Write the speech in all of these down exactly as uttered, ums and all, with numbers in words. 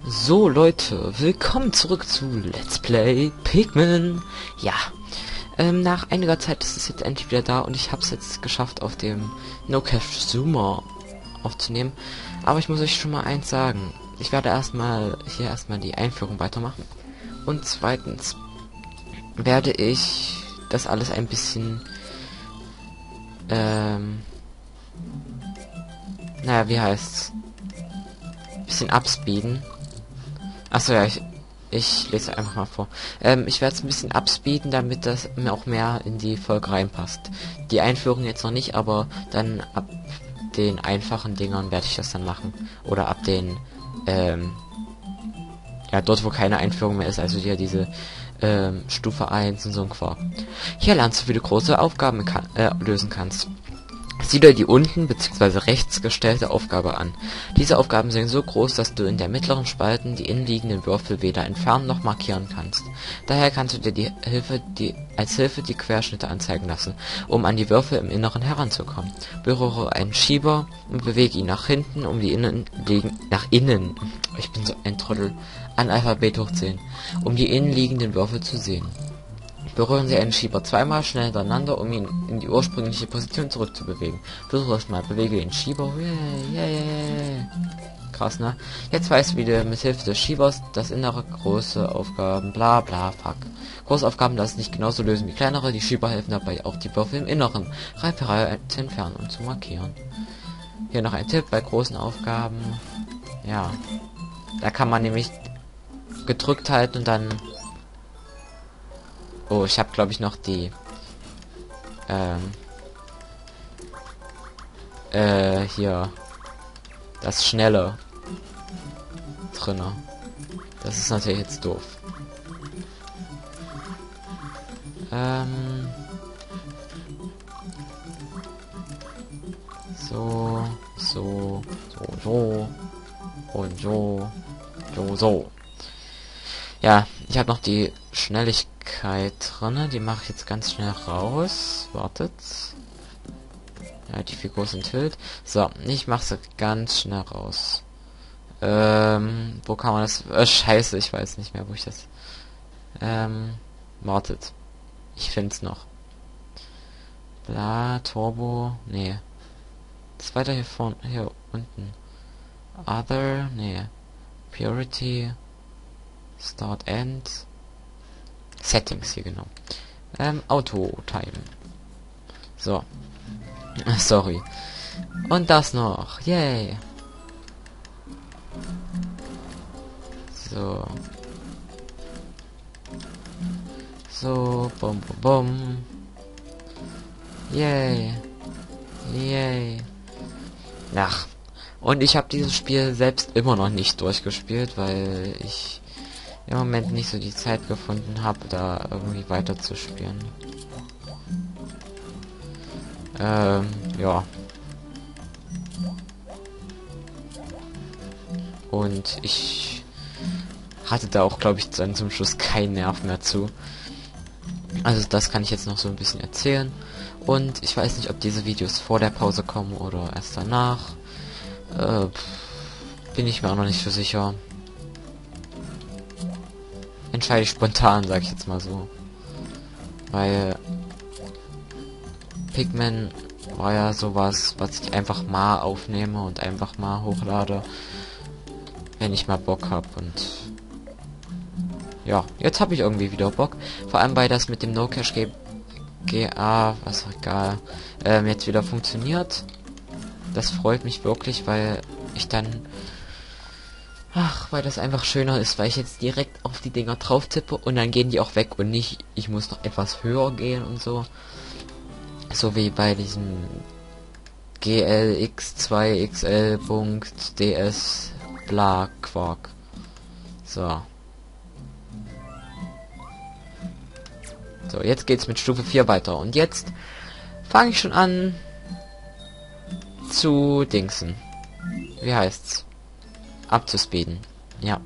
So Leute, willkommen zurück zu Let's Play Pikmin. Ja, ähm, nach einiger Zeit ist es jetzt endlich wieder da und ich habe es jetzt geschafft, auf dem NoCashZoomer aufzunehmen. Aber ich muss euch schon mal eins sagen. Ich werde erstmal hier erstmal die Einführung weitermachen. Und zweitens werde ich das alles ein bisschen, ähm, naja, wie heißt's? Bisschen upspeeden. Achso, ja, ich, ich lese einfach mal vor. Ähm, ich werde es ein bisschen upspeeden, damit das mir auch mehr in die Folge reinpasst. Die Einführung jetzt noch nicht, aber dann ab den einfachen Dingern werde ich das dann machen. Oder ab den, ähm, ja, dort wo keine Einführung mehr ist, also hier diese ähm, Stufe eins und so ein Quark. Hier lernst du, wie du große Aufgaben kann, äh, lösen kannst. Sieh dir die unten bzw. rechts gestellte Aufgabe an. Diese Aufgaben sind so groß, dass du in der mittleren Spalten die innenliegenden Würfel weder entfernen noch markieren kannst. Daher kannst du dir die Hilfe, die, als Hilfe die Querschnitte anzeigen lassen, um an die Würfel im Inneren heranzukommen. Berühre einen Schieber und bewege ihn nach hinten, um die innen liegen, nach innen, ich bin so ein Trottel, an Alphabet hochzählen, um die innenliegenden Würfel zu sehen. Berühren Sie einen Schieber zweimal schnell hintereinander, um ihn in die ursprüngliche Position zurückzubewegen. Versuch das mal. Bewege den Schieber. Yeah, yeah, yeah. Krass, ne? Jetzt weißt du, wie du mit Hilfe des Schiebers das innere große Aufgaben, bla bla, fuck. Große Aufgaben lassen sich genauso lösen wie kleinere. Die Schieber helfen dabei, auch die Würfel im Inneren Reihe für Reihe zu entfernen und zu markieren. Hier noch ein Tipp bei großen Aufgaben. Ja. Da kann man nämlich gedrückt halten und dann... Oh, ich habe glaube ich noch die ähm äh hier das Schnelle drinne. Das ist natürlich jetzt doof. Ähm so, so, so, so und so, so, so. Ja, ich habe noch die Schnelligkeit drinne, die mache ich jetzt ganz schnell raus. Wartet. Ja, die Figur sind Tilt. So, ich mache sie ganz schnell raus. Ähm, wo kann man das? Äh, scheiße, ich weiß nicht mehr, wo ich das. Ähm, wartet. Ich find's noch. Bla, Turbo, nee. Das weiter hier vorne, hier unten. Other, nee. Purity. Start End. Settings hier genau. Ähm, Auto-Time. So. Sorry. Und das noch. Yay. So. So. Bum, bum, bum. Yay. Yay. Ach. Und ich habe dieses Spiel selbst immer noch nicht durchgespielt, weil ich im Moment nicht so die Zeit gefunden habe, da irgendwie weiter zu spielen. Ähm, ja. Und ich hatte da auch, glaube ich, dann zum Schluss keinen Nerv mehr zu. Also das kann ich jetzt noch so ein bisschen erzählen. Und ich weiß nicht, ob diese Videos vor der Pause kommen oder erst danach. Äh, bin ich mir auch noch nicht so sicher. Entscheide ich spontan, sag ich jetzt mal so. Weil Pikmin war ja sowas, was ich einfach mal aufnehme und einfach mal hochlade, wenn ich mal Bock hab. Und ja, jetzt habe ich irgendwie wieder Bock. Vor allem, weil das mit dem No-Cash G A, was auch egal, ähm, jetzt wieder funktioniert. Das freut mich wirklich, weil ich dann... Ach, weil das einfach schöner ist, weil ich jetzt direkt auf die Dinger drauf tippe und dann gehen die auch weg und nicht, ich muss noch etwas höher gehen und so. So wie bei diesem G L X zwei X L Punkt D S bla Quark. So. So, jetzt geht's mit Stufe vier weiter und jetzt fange ich schon an zu dingsen. Wie heißt's? Abzuspeeden. Ja.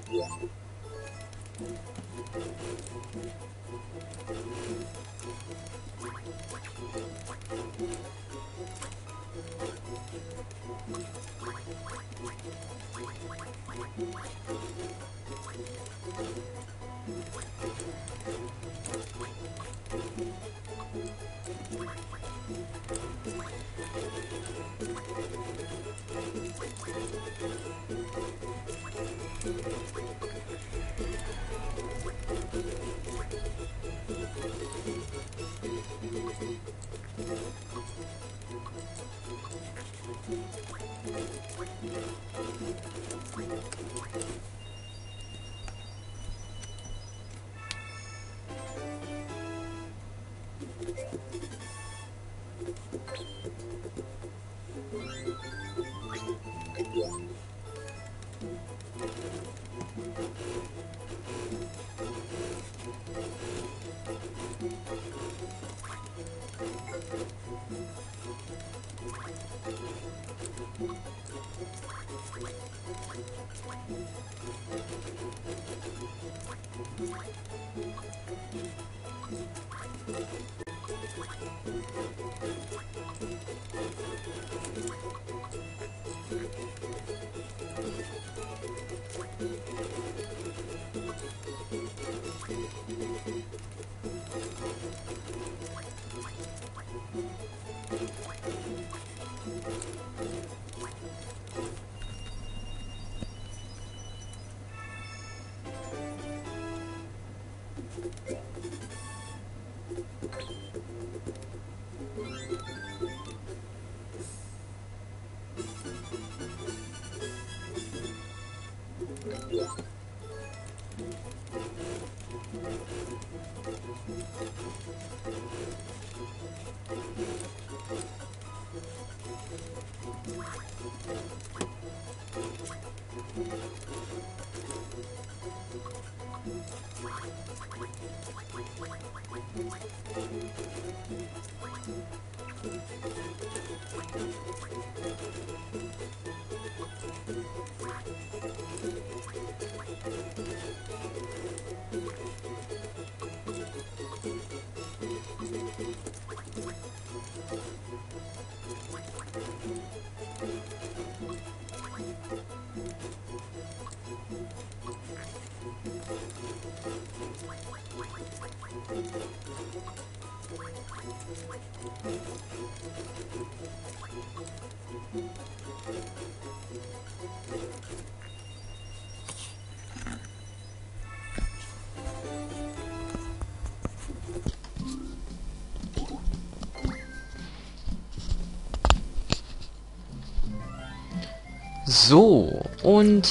So, und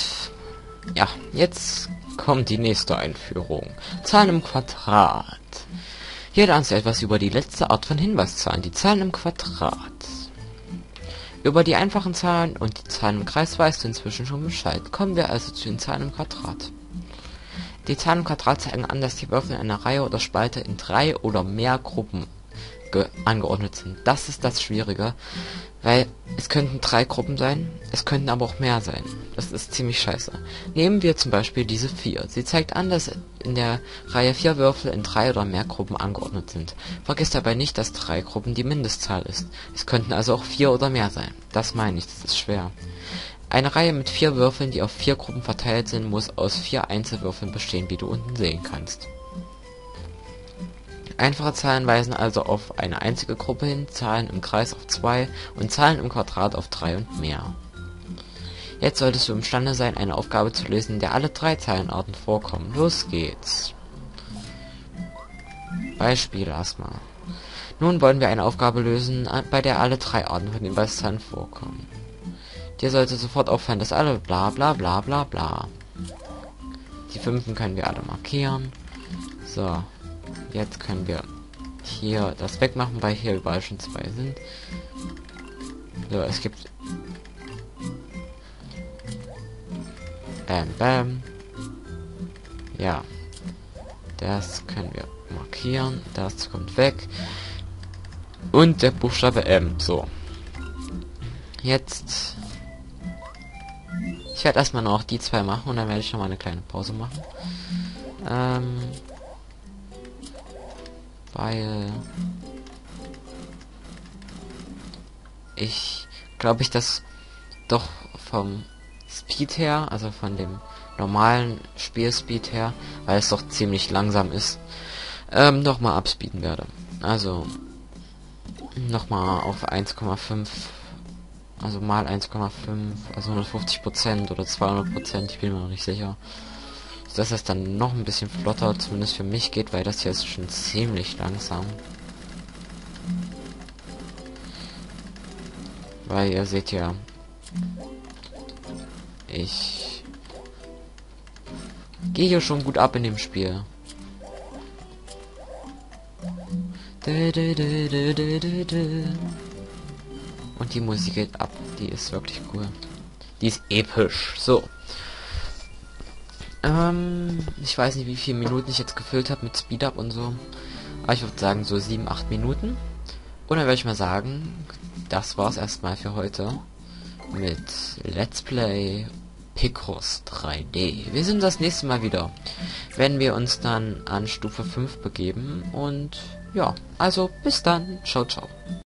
ja, jetzt kommt die nächste Einführung. Zahlen im Quadrat. Hier lernst du etwas über die letzte Art von Hinweiszahlen, die Zahlen im Quadrat. Über die einfachen Zahlen und die Zahlen im Kreis weißt du inzwischen schon Bescheid. Kommen wir also zu den Zahlen im Quadrat. Die Zahlen im Quadrat zeigen an, dass die Würfel in einer Reihe oder Spalte in drei oder mehr Gruppen angeordnet sind. Das ist das Schwierige, weil es könnten drei Gruppen sein, es könnten aber auch mehr sein. Das ist ziemlich scheiße. Nehmen wir zum Beispiel diese vier. Sie zeigt an, dass in der Reihe vier Würfel in drei oder mehr Gruppen angeordnet sind. Vergiss dabei nicht, dass drei Gruppen die Mindestzahl ist. Es könnten also auch vier oder mehr sein. Das meine ich, das ist schwer. Eine Reihe mit vier Würfeln, die auf vier Gruppen verteilt sind, muss aus vier Einzelwürfeln bestehen, wie du unten sehen kannst. Einfache Zahlen weisen also auf eine einzige Gruppe hin, Zahlen im Kreis auf zwei und Zahlen im Quadrat auf drei und mehr. Jetzt solltest du imstande sein, eine Aufgabe zu lösen, in der alle drei Zahlenarten vorkommen. Los geht's. Beispiel erstmal. Nun wollen wir eine Aufgabe lösen, bei der alle drei Arten von Hinweiszahlen vorkommen. Dir sollte sofort auffallen, dass alle bla bla bla bla bla. Die fünften können wir alle markieren. So. Jetzt können wir hier das wegmachen, weil hier überall schon zwei sind. So, es gibt Bam, bam. Ja. Das können wir markieren. Das kommt weg. Und der Buchstabe M. So. Jetzt. Ich Ich werde erstmal noch die zwei machen und dann werde ich noch mal eine kleine Pause machen. Ähm, weil ich glaube ich das doch vom Speed her, also von dem normalen Spielspeed her, weil es doch ziemlich langsam ist, ähm, nochmal abspeeden werde. Also nochmal auf eins Komma fünf, also mal eins Komma fünf, also hundertfünfzig Prozent oder zweihundert Prozent, ich bin mir noch nicht sicher. Dass es dann noch ein bisschen flotter, zumindest für mich geht, weil das hier ist schon ziemlich langsam. Weil ihr seht ja, ich gehe hier schon gut ab in dem Spiel. Und die Musik geht ab, die ist wirklich cool. Die ist episch. So. Ähm, ich weiß nicht, wie viele Minuten ich jetzt gefüllt habe mit Speed Up und so. Aber ich würde sagen so sieben, acht Minuten. Und dann würde ich mal sagen, das war's erstmal für heute mit Let's Play Picross drei D. Wir sehen uns das nächste Mal wieder, wenn wir uns dann an Stufe fünf begeben. Und ja, also bis dann. Ciao, ciao.